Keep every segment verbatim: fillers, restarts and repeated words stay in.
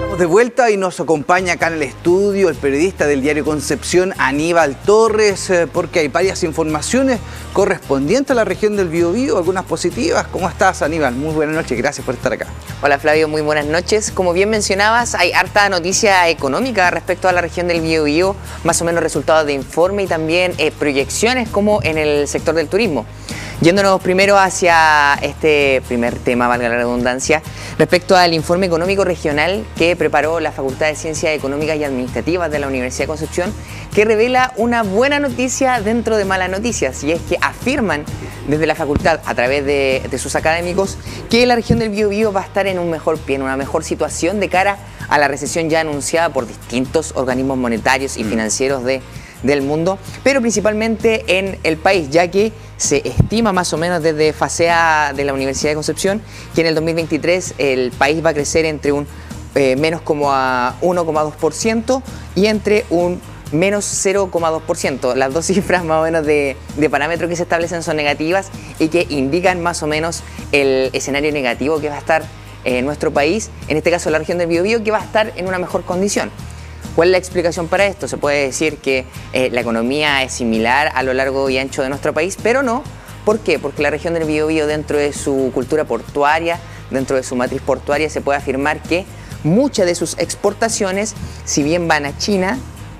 De vuelta y nos acompaña acá en el estudio el periodista del diario Concepción, Aníbal Torres, eh, porque hay varias informaciones correspondientes a la región del Biobío, algunas positivas. ¿Cómo estás, Aníbal? Muy buenas noches, gracias por estar acá. Hola, Flavio, muy buenas noches. Como bien mencionabas, hay harta noticia económica respecto a la región del Biobío, más o menos resultados de informe y también eh, proyecciones como en el sector del turismo. Yéndonos primero hacia este primer tema, valga la redundancia, respecto al informe económico regional que preparó la Facultad de Ciencias Económicas y Administrativas de la Universidad de Concepción, que revela una buena noticia dentro de malas noticias, y es que afirman desde la facultad, a través de, de sus académicos, que la región del Biobío va a estar en un mejor pie, en una mejor situación de cara a la recesión ya anunciada por distintos organismos monetarios y financieros de del mundo, pero principalmente en el país, ya que se estima más o menos desde FASEA de la Universidad de Concepción que en el dos mil veintitrés el país va a crecer entre un eh, menos como a uno coma dos por ciento y entre un menos cero coma dos por ciento. Las dos cifras más o menos de, de parámetros que se establecen son negativas y que indican más o menos el escenario negativo que va a estar en nuestro país, en este caso la región del Biobío, que va a estar en una mejor condición. ¿Cuál es la explicación para esto? Se puede decir que eh, la economía es similar a lo largo y ancho de nuestro país, pero no. ¿Por qué? Porque la región del Biobío, dentro de su cultura portuaria, dentro de su matriz portuaria, se puede afirmar que muchas de sus exportaciones, si bien van a China,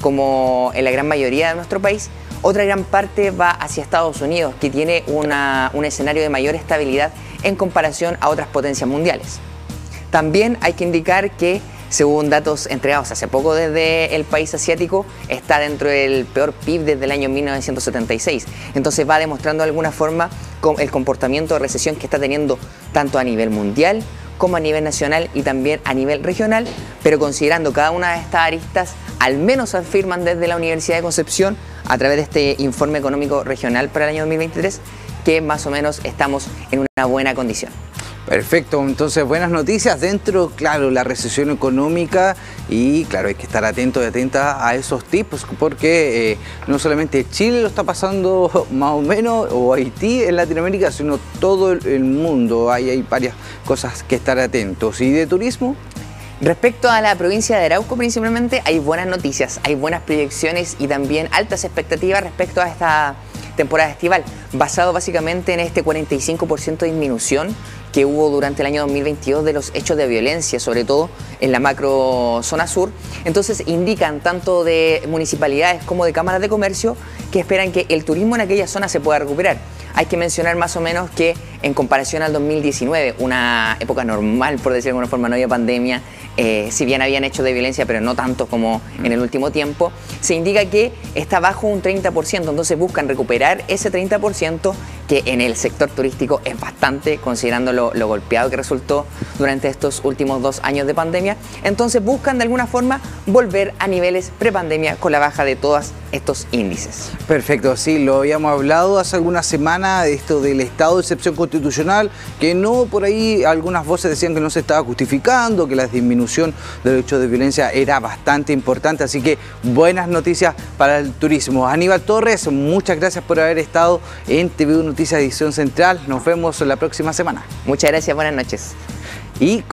como en la gran mayoría de nuestro país, otra gran parte va hacia Estados Unidos, que tiene una, un escenario de mayor estabilidad en comparación a otras potencias mundiales. También hay que indicar que, según datos entregados hace poco desde el país asiático, está dentro del peor P I B desde el año mil novecientos setenta y seis. Entonces va demostrando de alguna forma el comportamiento de recesión que está teniendo tanto a nivel mundial como a nivel nacional y también a nivel regional, pero considerando cada una de estas aristas, al menos afirman desde la Universidad de Concepción, a través de este informe económico regional para el año dos mil veintitrés, que más o menos estamos en una buena condición. Perfecto, entonces buenas noticias dentro, claro, la recesión económica, y claro, hay que estar atentos y atentas a esos tipos, porque eh, no solamente Chile lo está pasando más o menos, o Haití en Latinoamérica, sino todo el mundo. Hay, hay varias cosas que estar atentos. ¿Y de turismo? Respecto a la provincia de Arauco principalmente, hay buenas noticias, hay buenas proyecciones y también altas expectativas respecto a esta temporada estival, basado básicamente en este cuarenta y cinco por ciento de disminución que hubo durante el año dos mil veintidós de los hechos de violencia, sobre todo en la macro zona sur. Entonces indican tanto de municipalidades como de cámaras de comercio que esperan que el turismo en aquella zona se pueda recuperar. Hay que mencionar más o menos que en comparación al dos mil diecinueve, una época normal, por decirlo de alguna forma, no había pandemia, eh, si bien habían hechos de violencia, pero no tanto como en el último tiempo, se indica que está bajo un treinta por ciento, entonces buscan recuperar ese treinta por ciento que en el sector turístico es bastante, considerando lo, lo golpeado que resultó durante estos últimos dos años de pandemia. Entonces buscan de alguna forma volver a niveles prepandemia con la baja de todos estos índices. Perfecto, sí, lo habíamos hablado hace algunas semanas, de esto del estado de excepción constitucional, que no, por ahí algunas voces decían que no se estaba justificando, que la disminución de los hechos de violencia era bastante importante, así que buenas noticias para el turismo. Aníbal Torres, muchas gracias por haber estado en T V U Noticias Edición Central. Nos vemos la próxima semana. Muchas gracias, buenas noches. Y